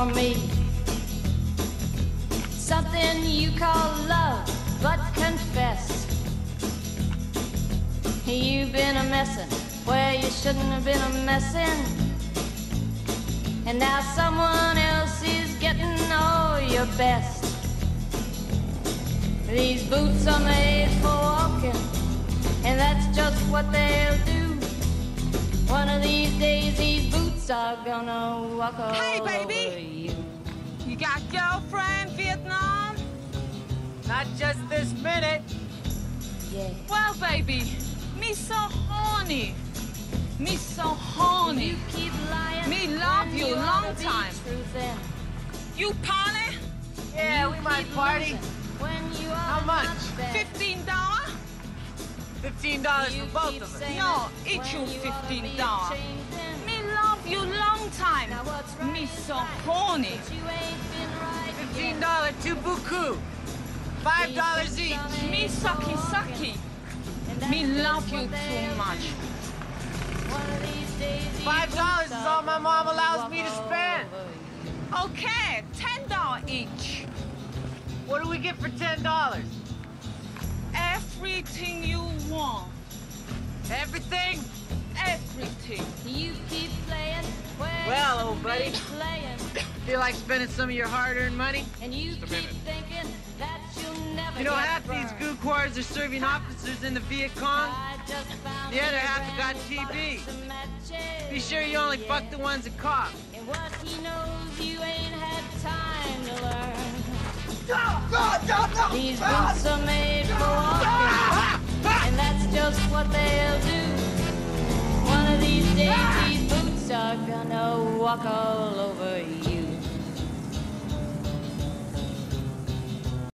for me. Something you call love, but confess you've been a messin' where you shouldn't have been a messin'. And now someone else is getting all your best. These boots are made for walking, and that's just what they'll do. One of these days these boots are gonna walk all Hey, over baby! you. You got girlfriend, Vietnam? Not just this minute. Yeah. Well, baby, me so horny. Me so horny. You keep lying. Me love when you ought long to be time. truthin'. You party? Yeah, You we might keep party. losing when you How are much? not bad. $15? $15 You for both keep of us. saying No, it each you when ought to be $15. changing. Me love you long time. Now what's right Me is so right, horny. but you ain't been right yet. $15 two buku. $5 each. Me sucky sucky. And that's Me just love you what they'll too much. do. One of these days these $5 is boots all my mom are allows walk me to all spend. over you. Okay, $10 each. What do we get for $10? Everything you want. Everything? Everything. You keep playing where Well, you old shouldn't buddy. be playing. Feel like spending some of your hard-earned money? And you keep thinking that you'll never You know, get half these burned. goo quarters are serving officers in the Viet Cong. I just found The other a half have got brand new TB. box of matches. Be sure you only Yeah. fuck the ones that cough. And what he knows you ain't had time to learn. These boots are made for walking, and that's just what they'll do. One of these days these boots are gonna walk all